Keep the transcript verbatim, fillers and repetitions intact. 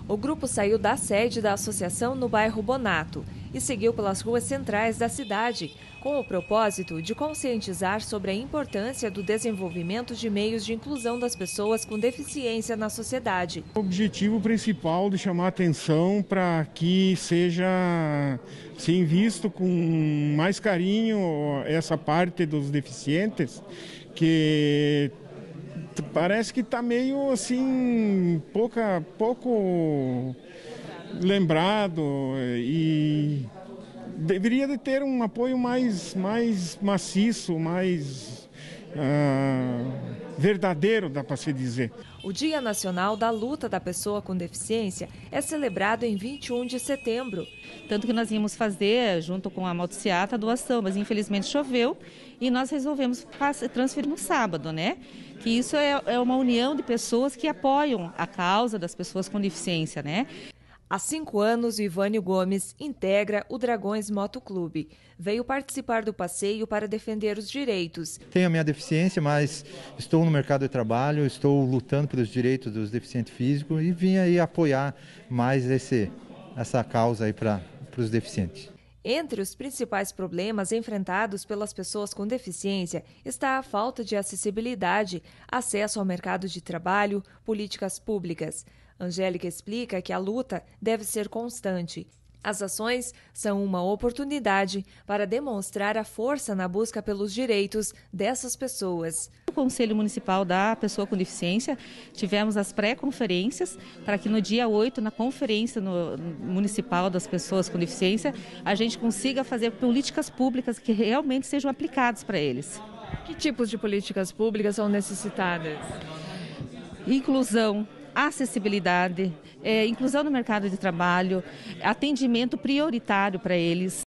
O grupo saiu da sede da associação no bairro Bonato e seguiu pelas ruas centrais da cidade, com o propósito de conscientizar sobre a importância do desenvolvimento de meios de inclusão das pessoas com deficiência na sociedade. O objetivo principal de chamar atenção para que seja sim, visto com mais carinho essa parte dos deficientes, que parece que está meio assim, pouca, pouco lembrado e deveria de ter um apoio mais, mais maciço, mais uh, verdadeiro, dá para se dizer. O Dia Nacional da Luta da Pessoa com Deficiência é celebrado em vinte e um de setembro. Tanto que nós íamos fazer, junto com a motociata, a doação, mas infelizmente choveu e nós resolvemos transferir no sábado, né? Que isso é, é uma união de pessoas que apoiam a causa das pessoas com deficiência, né? Há cinco anos, o Ivânio Gomes integra o Dragões Motoclube. Veio participar do passeio para defender os direitos. Tenho a minha deficiência, mas estou no mercado de trabalho, estou lutando pelos direitos dos deficientes físicos e vim aí apoiar mais esse, essa causa aí para os deficientes. Entre os principais problemas enfrentados pelas pessoas com deficiência está a falta de acessibilidade, acesso ao mercado de trabalho, políticas públicas. Angélica explica que a luta deve ser constante. As ações são uma oportunidade para demonstrar a força na busca pelos direitos dessas pessoas. No Conselho Municipal da Pessoa com Deficiência, tivemos as pré-conferências para que no dia oito, na conferência no, municipal das pessoas com deficiência, a gente consiga fazer políticas públicas que realmente sejam aplicadas para eles. Que tipos de políticas públicas são necessitadas? Inclusão, acessibilidade, é, inclusão no mercado de trabalho, atendimento prioritário para eles.